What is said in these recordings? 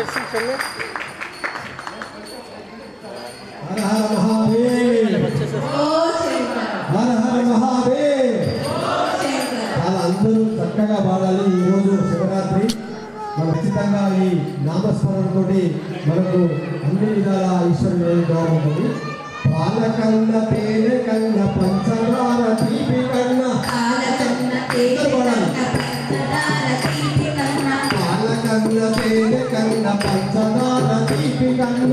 అందరూ చక్కగా పాడాలి. ఈరోజు శివరాత్రి మనం ఖచ్చితంగా ఈ నామస్మరణతో మనకు అన్ని విధాల ఈశ్వరుడు గౌరవం ఉంటుంది. పాలకన్న తేనె కన్న పంచదార తీపి కన్న పాలకన్న తేనె కన్న పంచదార తీపి కన్న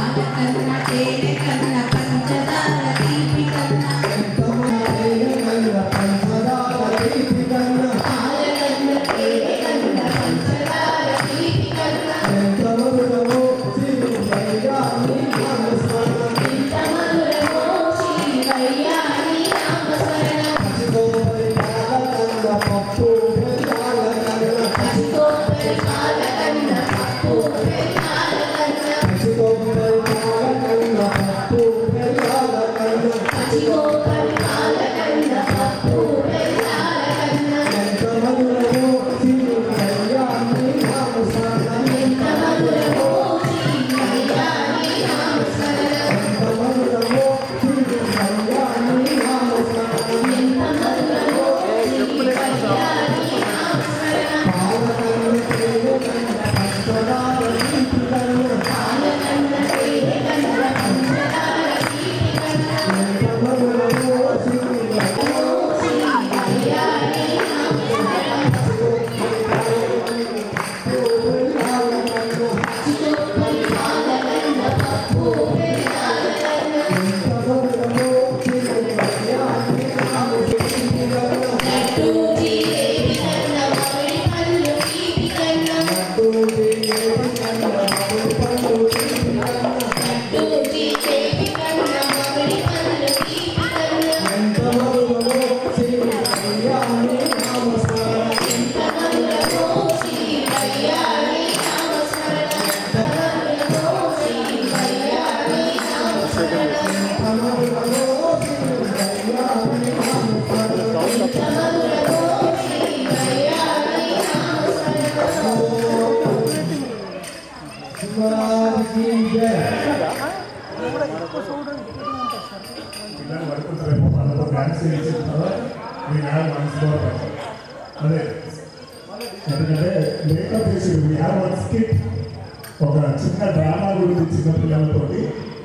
ఒక చిన్న డ్రామా గురించి చిన్న పిల్లలతోటి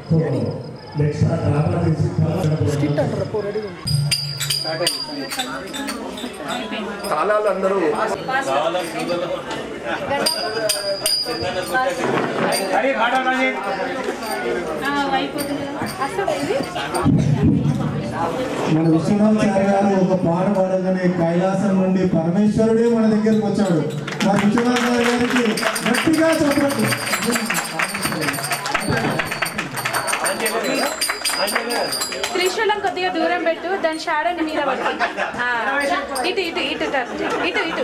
నెక్స్ట్ ఆ డ్రామా చేసి తాళాలు అందరూ మన విశ్వనాథ్ సార్ గారు ఒక పాట పాడగానే కైలాసం నుండి పరమేశ్వరుడే మన దగ్గరకు వచ్చాడు. మా విశ్వనాథ్ సార్ గారికి గట్టిగా చెప్పండి. త్రిశూలం కొద్దిగా దూరం పెట్టు, దాని షాడోని మీద పట్టు. ఇటు ఇటు ఇటు ఇటు ఇటు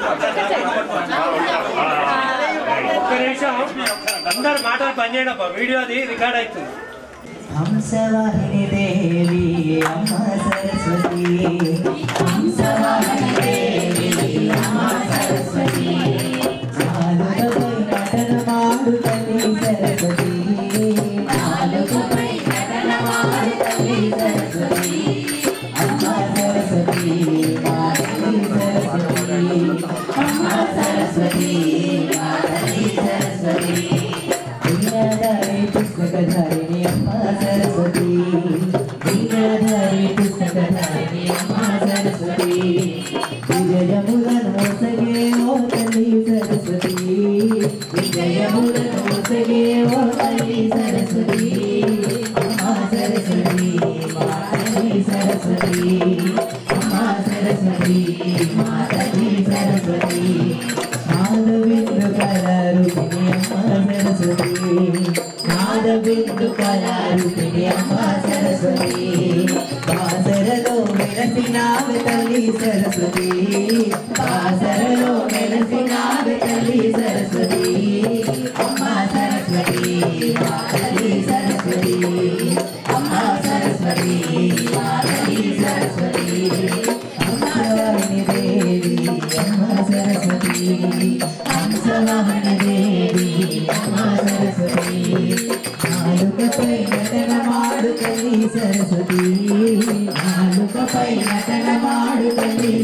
ఒక్క నిమిషం అందరు మాటలు పనిచేయడం, వీడియో అది రికార్డ్ అవుతుంది. హంసవాహిని దేవి అమ్మ సరస్వతి, హంసవాహిని దేవి అమ్మ సరస్వతి, నాలుగుపై నటనమాడు తల్లి సరస్వతి, నాలుగుపై నటనమాడు తల్లి సరస్వతి, అమ్మ సరస్వతి మా తల్లి సరస్వతి, అమ్మ సరస్వతి మా తల్లి సరస్వతి, వీణాధారి పుస్తకధారిణి అమ్మ సరస్వతి, వీణాధారి పుస్తకధారిణి అమ్మ సరస్వతి, విజయములను మోసగే ఓ తల్లి సరస్వతి, విజయములను మోసగే ఓ తల్లి సరస్వతి, అమ్మ సరస్వతి మా తల్లి సరస్వతి, అమ్మ సరస్వతి మా తల్లి సరస్వతి, నాదబిందు కళారూపిణి అమ్మ సరస్వతి, నాదబిందు కళారూపిణి అమ్మ సరస్వతి, బాసరలో వెలసినావే తల్లి సరస్వతి, బాసరలో వెలసినావే తల్లి సరస్వతి, అమ్మ సరస్వతి మా తల్లి సరస్వతి, అమ్మ సరస్వతి మా తల్లి సరస్వతి, హంసవాహిని దేవి అమ్మ సరస్వతి, హంసవాహిని దేవి అమ్మ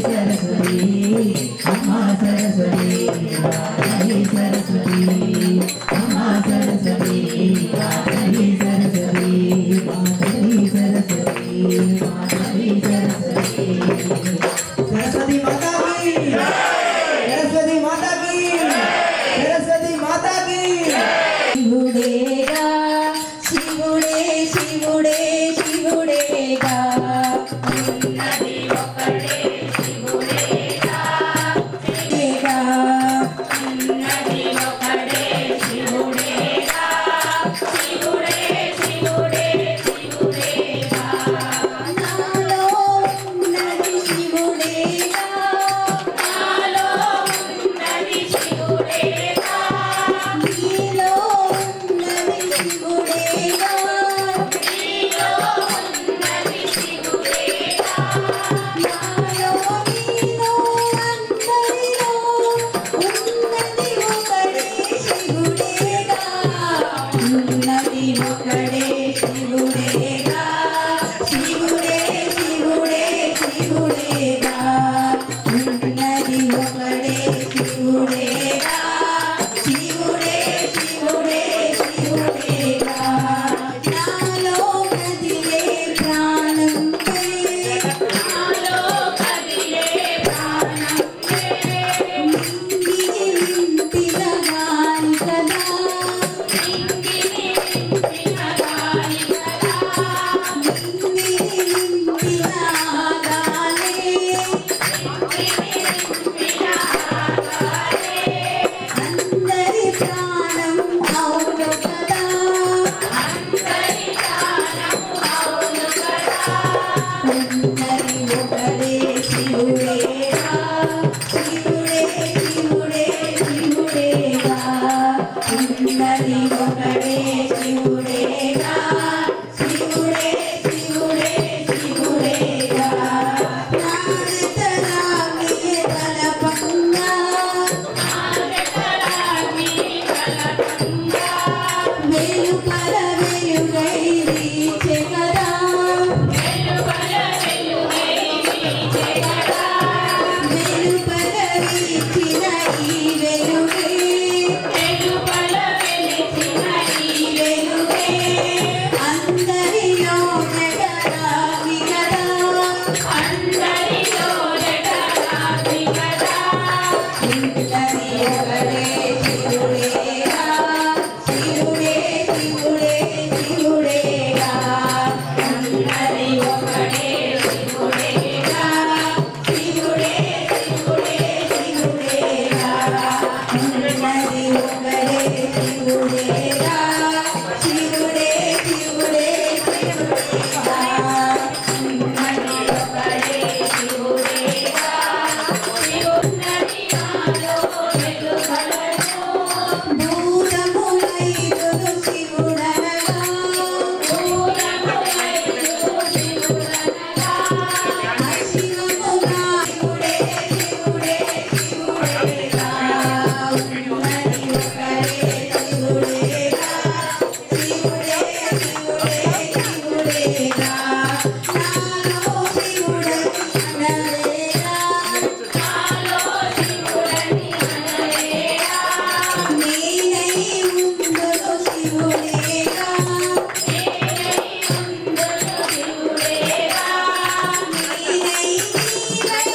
సరస్వతి అమ్మా సరస్వతి మాతని సరస్వతి అమ్మా సరస్వతి మాతని సరస్వతి మాతని సరస్వతి మాతని సరస్వతి सरस्वती माता की सरस्वती माता की सरस्वती माता की శివుడేగా శివుడే శివుడే శివుడేగా ఉన్నది ఒకడే శివుడేగా శివుడేగా ఉన్నది ఒకడే శివుడేగా శివుడే శివుడే శివుడేగా నాలో ఉన్నది శివుడేగా నాలో ఉన్నది శివుడేగా నీలో ఉన్నది శివుడేగా నీలో ఉన్నది శివుడేగా నాలో నీలో అందరిలో ఉన్నది ఒకడే శివుడేగా ఉన్నది ఒకడే శివుడేగా శివుడే శివుడే శివుడేగా ఉన్నది ఒకడే శివుడేగా శివుడే శివుడే శివుడేగా నాలో కదిలే ప్రాణం నాలో కదిలే ప్రాణం నింగిని నింపిన గాలి కదా నింగిని నింపిన గాలి కదా నింగిని నింపిన గాలి అందరి ప్రాణం అవును కదా అందరి ప్రాణం అవును కదా ఉన్నది ఒకడే శివుడేగా శివుడే శివుడే శివుడేగా ఉన్నది ఒకడే శివుడేగా శివుడే శివుడే శివుడేగా నారదరామియ తలపంగా వెలుపల వెలుగై వీచే కదా వెలుపల వీచిన ఈ వెలుగే అందరిలో నటరావి కదా ఉన్నది ఒకడే శివుడేగా శివుడే శివుడే శివుడేగా ఉన్నది ఒకడే శివుడేగా శివుడే శివుడే శివుడేగా ఉన్నది ఒకడే శివుడేగా శివుడే శివుడే శివుడేగా ఉన్నది ఒకడే శివుడేగా ఉన్నది నాలో వెలుగలను భూతములైదును శివుడనగా భూతములైదును శివుడనగా అశివముగా శివుడే శివుడే శివుడేగా ఉన్నది ఒకడే శివుడేగా శివుడే శివుడే శివుడేగా నాలో శివుడని అనలేగా నాలో శివుడని అనలేగా నేనై ఉందును శివుడేగా నేనై ఉందును శివుడేగా నేనై నీవై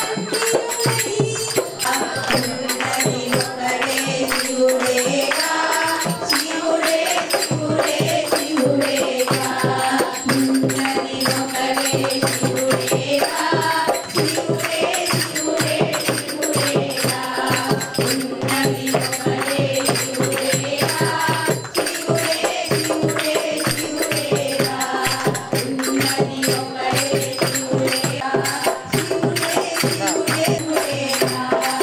ఉన్నది ఒకడే శివుడేగా శివుడే శివుడే శివుడేగా ఉన్నది ఒకడే శివుడేగా శివుడే శివుడే శివుడేగా ఉన్నది ఒకడే శివుడేగా శివుడే శివుడే శివుడేగా ఉన్నది ఒకడే శివుడేగా శివుడే శివుడే శివుడేగా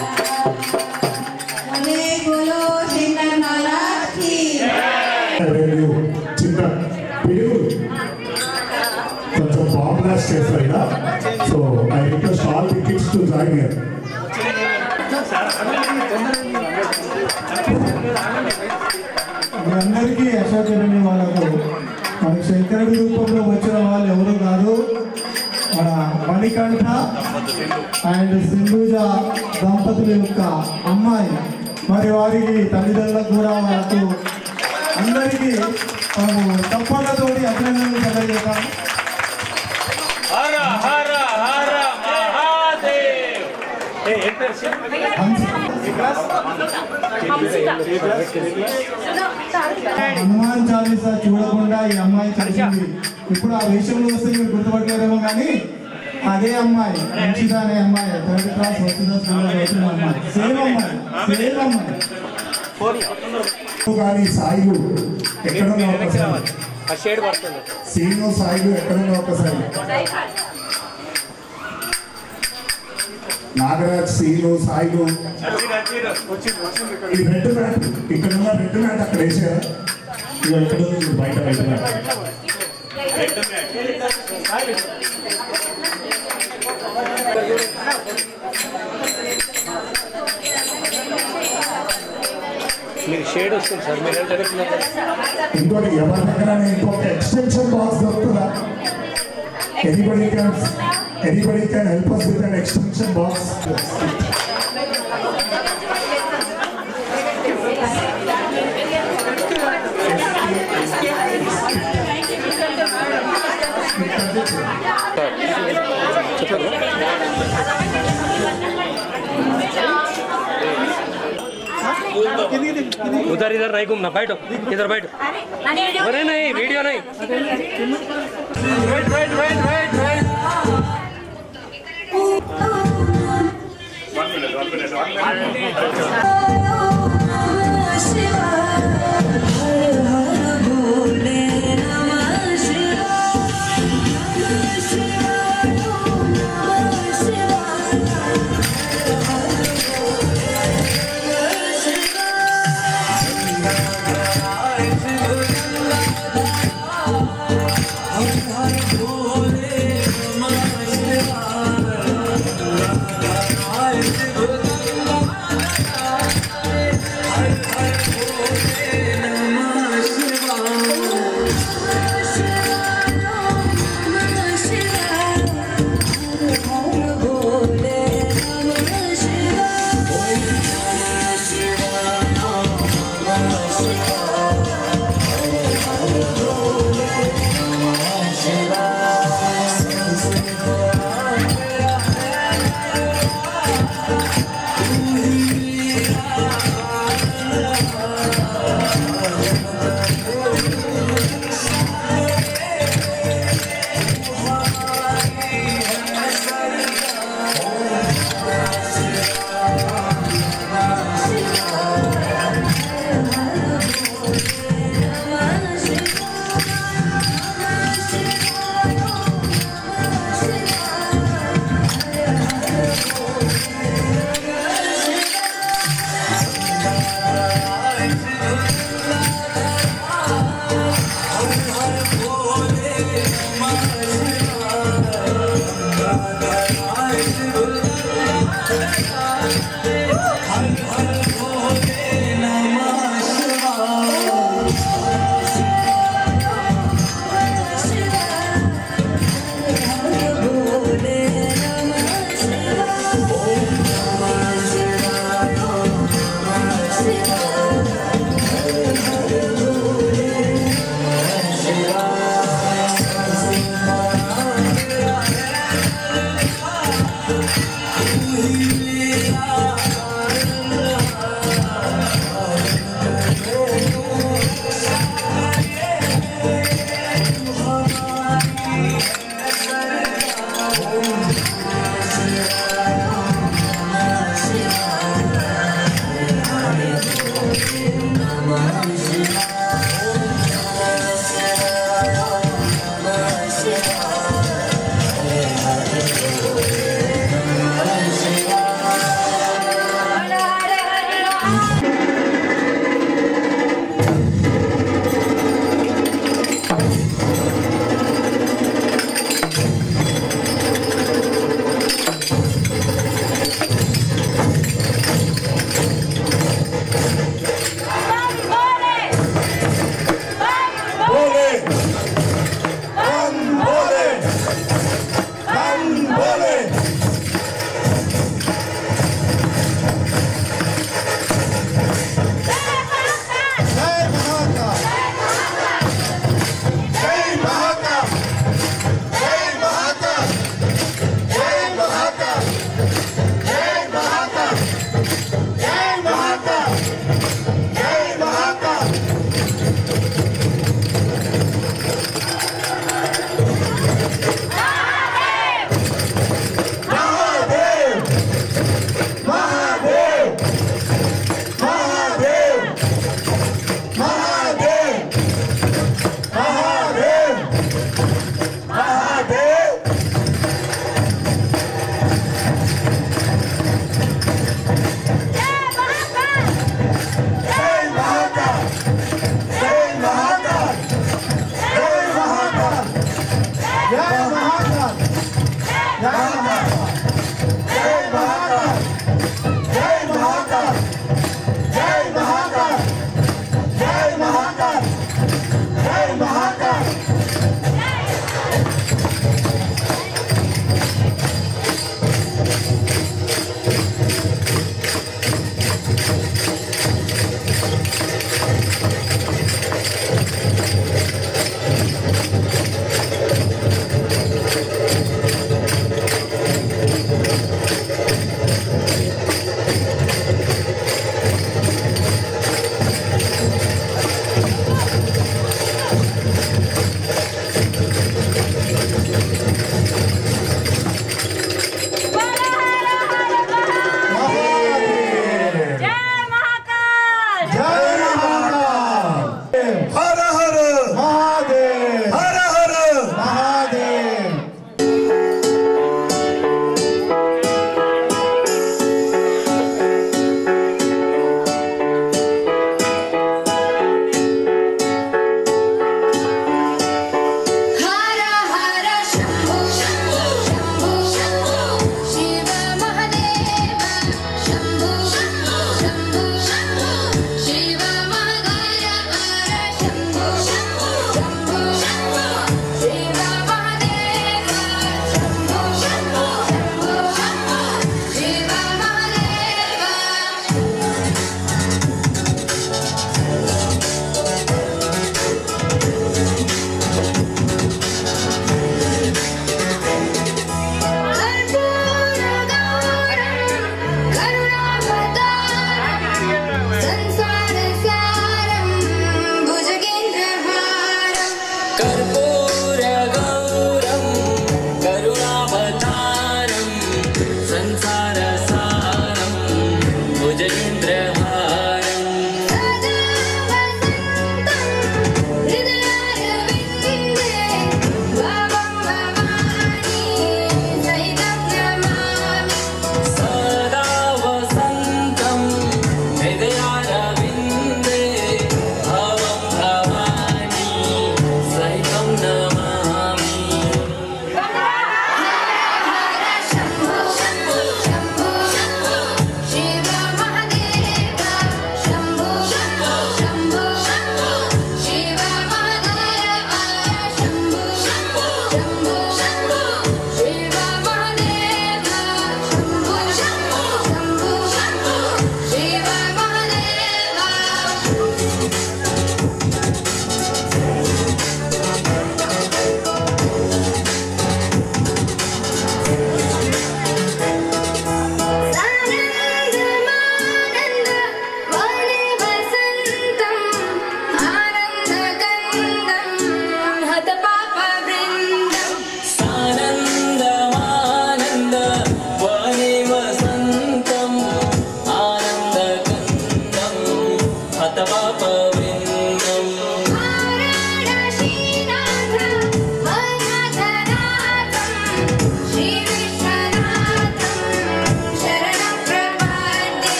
बोले बोलो शंकर महाराज की రేడియో చిన్న పిడుగు కొంచెం బాంబ్ బ్లాస్ట్ చేస్తారు ఇలా so I request all the kids to join here అందరికీ అశోకరణి వాళ్ళకు మన శంకరుడి రూపంలో వచ్చిన వాళ్ళు ఎవరు కాదు మన మణికంఠ అండ్ సింధూజ దంపతుల యొక్క అమ్మాయి. మరి వారికి తల్లిదండ్రులకు కూడా వాళ్ళకు అందరికీ మనము తప్పకతోటి అభినందనలు తెలియజేస్తాం. హర హర హర మహాదేవ్. హనుమాన్ చాలీసా చూడకుండా ఈ అమ్మాయి చదివింది. ఇప్పుడు ఆ వేషంలో వస్తే మీరు గుర్తుపట్టలేరేమో కానీ అదే అమ్మాయి మంచిదా అనే అమ్మాయి 3rd క్లాస్ వస్తుందా స్కూల్లో వచ్చిన అమ్మాయి. సేమ్ అమ్మాయి. కానీ సాయిలు ఎక్కడున్నా ఒకసారి ఆ షేడ్ పడుతుంది. సీను సాయిలు ఎక్కడున్నా ఒకసారి నాగరాజ్ సీను సాయిలు ఈ రెడ్ మ్యాట్ ఇక్కడున్న రెడ్ మ్యాట్ అక్కడ వేసారా ఇక ఎక్కడ బయట రెడ్ మ్యాట్ మీకు షేడ్ వస్తుంది సార్. మీరు ఇంకోటి ఎవరి దగ్గర ఇంకొక ఎక్స్టెన్షన్ బాక్స్ దొరుకుతుందా? Anybody can help us with an extension box. उधर इधर नहीं घूमना, बैठो इधर बैठो. अरे नहीं वीडियो नहीं.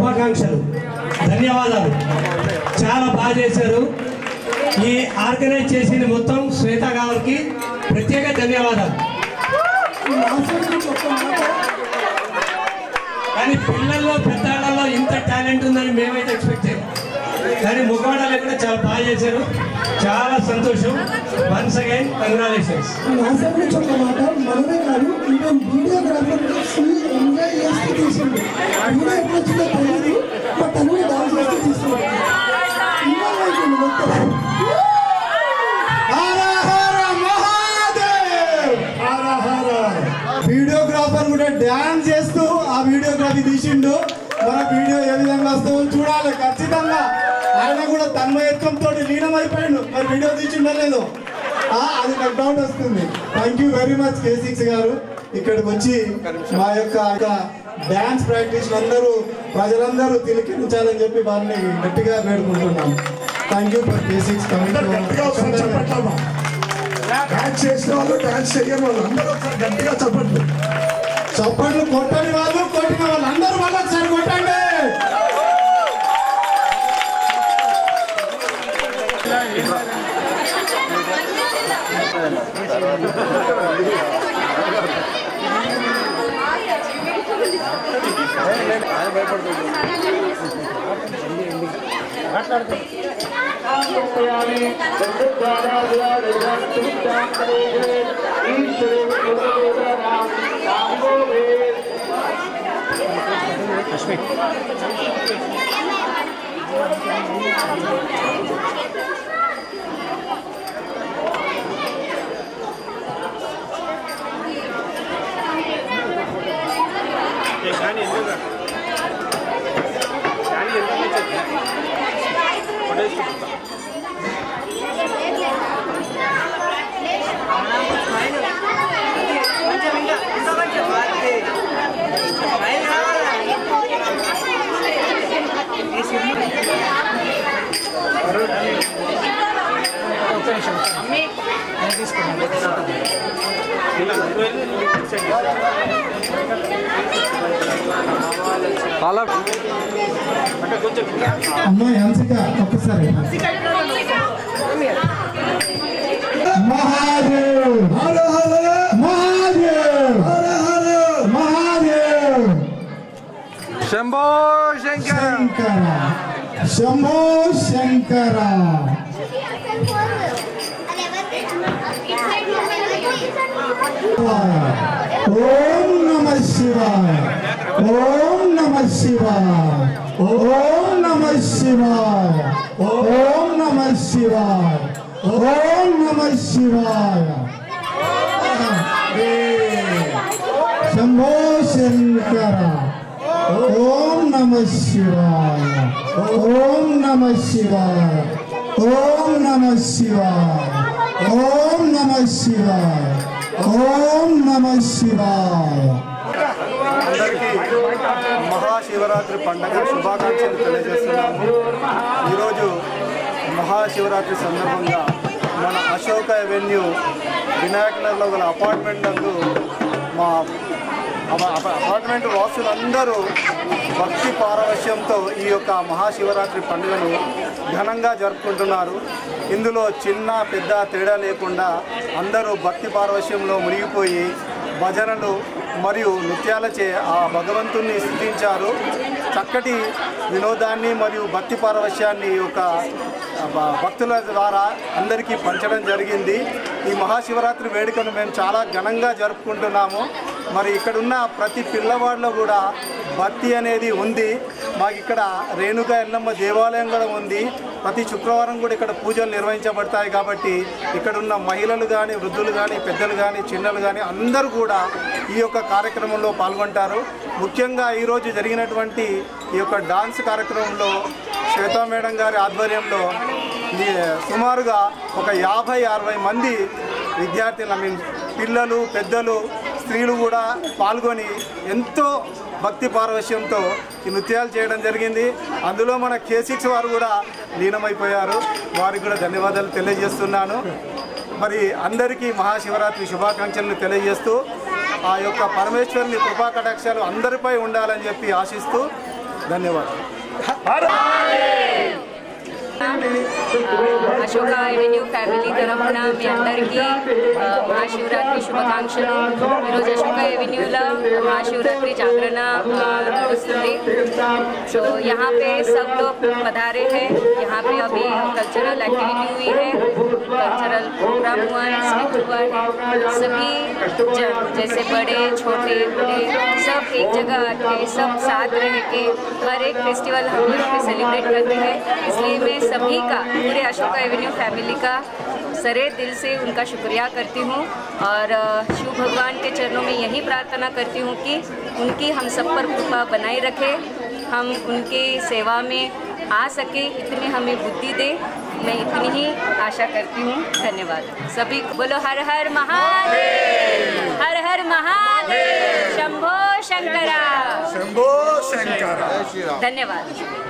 శుభాకాంక్షలు, ధన్యవాదాలు. చాలా బాగా చేశారు. ఈ ఆర్గనైజ్ చేసింది మొత్తం శ్వేత గారికి ప్రత్యేక ధన్యవాదాలు. కానీ పిల్లల్లో పెద్దవాళ్ళలో ఇంత టాలెంట్ ఉందని మేమైతే ఎక్స్పెక్ట్ చేయాలి. కానీ మగవాళ్ళలో కూడా చాలా బాగా చేశారు. చాలా సంతోషం. Once again congratulations. మనమే కాదు, ఈవెన్ వీడియోగ్రాఫర్ ఫుల్ ఎంజాయ్ చేస్తూ తీసిండు. వీడియో ఎప్పుడు వచ్చిందో తెలియదు, బట్ తను డాన్స్ చేస్తూ తీస్తున్నాడు. వీడియోగ్రాఫర్ కూడా డ్యాన్స్ చేస్తూ ఆ వీడియోగ్రఫీ తీసిండు. మన వీడియో ఏ విధంగా వస్తుందో చూడాలి ఖచ్చితంగా. ఆయన కూడా తన్మయత్వంతో లీనమైపోయిండు. మరి వీడియో తీసిండో లేదో అది నాకు డౌట్ వస్తుంది. Thank you very much K6 గారు. ఇక్కడికి వచ్చి మా యొక్క డ్యాన్స్ ప్రాక్టీస్ అందరూ ప్రజలందరూ తిలకించాలని చెప్పి వారిని గట్టిగా వేడుకుంటున్నాం. Thank you for K6 dance చేసిన వాళ్ళు, డాన్స్ చేయని వాళ్ళు అందరూ ఒకసారి గట్టిగా చెప్పండి. చప్పట్లు కొట్టని వాళ్ళు, కొట్టిన వాళ్ళు అందరూ మళ్ళీ ఒకసారి కొట్టండి. అమ్మాయి హంసిక ఒక్కసారి. మహాదేవ్ మహాదేవ్ మహాదేవ్ శంభో శంకర శంభో శంకర. ఓం నమ శివాయ, ఓం నమ శివాయ, ఓం నమ శివాయ, ఓం నమ శివాయ, ఓం నమ శివాయ. శంభో శంకర. ఓం నమ శివాయ, ఓం నమ శివాయ, ఓం నమ శివాయ, ఓం నమ శివాయ, ఓం నమ శివాయ. అందరికీ మహాశివరాత్రి పండుగ శుభాకాంక్షలు తెలియజేస్తున్నాము. ఈరోజు మహాశివరాత్రి సందర్భంగా మన అశోక అవెన్యూ వినాయక్ నగర్లో గల అపార్ట్మెంట్ నందు మా అపార్ట్మెంట్ వాసులందరూ భక్తి పారవశ్యంతో ఈ యొక్క మహాశివరాత్రి పండుగను ఘనంగా జరుపుకుంటున్నారు. ఇందులో చిన్న పెద్ద తేడా లేకుండా అందరూ భక్తి పారవశ్యంలో మునిగిపోయి భజనలు మరియు నృత్యాలచే ఆ భగవంతుణ్ణి స్తుతించారు. చక్కటి వినోదాన్ని మరియు భక్తి పారవశ్యాన్ని ఒక భక్తుల ద్వారా అందరికీ పంచడం జరిగింది. ఈ మహాశివరాత్రి వేడుకను మేము చాలా ఘనంగా జరుపుకుంటున్నాము. మరి ఇక్కడున్న ప్రతి పిల్లవాడిలో కూడా భక్తి అనేది ఉంది. మాకు ఇక్కడ రేణుకా ఎల్లమ్మ దేవాలయం కూడా ఉంది. ప్రతి శుక్రవారం కూడా ఇక్కడ పూజలు నిర్వహించబడతాయి. కాబట్టి ఇక్కడున్న మహిళలు కానీ, వృద్ధులు కానీ, పెద్దలు కానీ, చిన్నలు కానీ అందరూ కూడా ఈ యొక్క కార్యక్రమంలో పాల్గొంటారు. ముఖ్యంగా ఈరోజు జరిగినటువంటి ఈ యొక్క డాన్స్ కార్యక్రమంలో శ్వేతా మేడం గారి ఆధ్వర్యంలో సుమారుగా ఒక 50-60 మంది విద్యార్థులు, పిల్లలు, పెద్దలు, స్త్రీలు కూడా పాల్గొని ఎంతో భక్తి పారవశ్యంతో ఈ నృత్యాలు చేయడం జరిగింది. అందులో మన K6 వారు కూడా లీనమైపోయారు. వారికి కూడా ధన్యవాదాలు తెలియజేస్తున్నాను. మరి అందరికీ మహాశివరాత్రి శుభాకాంక్షలను తెలియజేస్తూ ఆ యొక్క పరమేశ్వరుని కృపా కటాక్షాలు అందరిపై ఉండాలని చెప్పి ఆశిస్తూ ధన్యవాదాలు. అశోక ఎవెన్యూ ఫ్యామిలీ తరఫున మీ అందరికీ మహాశివరాత్రి శుభాకాంక్షలు. ఈరోజు అశోక ఎవెన్యూలో महाशिवरात्रि जागरण नడుస్తుంది. तो यहाँ पे सब लोग पधारे हैं. यहाँ पे अभी कल्चरल एक्टिविटी हुई है, कल्चरल प्रोग्राम हुआ है, स्किट हुआ है. सभी जन जैसे बड़े छोटे बूढ़े सब एक जगह आके सब साथ रह के हर एक फेस्टिवल हम यहाँ पे सेलिब्रेट करते हैं. इसलिए मैं सभी का पूरे अशोका एवेन्यू फैमिली का सरे दिल से उनका शुक्रिया करती हूँ और शिव भगवान के चरणों में यही प्रार्थना करती हूँ कि उनकी हम सब पर कृपा बनाए रखे, हम उनकी सेवा में आ सके, इतनी हमें बुद्धि दे. मैं इतनी ही आशा करती हूँ. धन्यवाद. सभी बोलो हर हर महादेव, हर हर महादेव, शंभो शंकरा, शंभो शंकरा. धन्यवाद.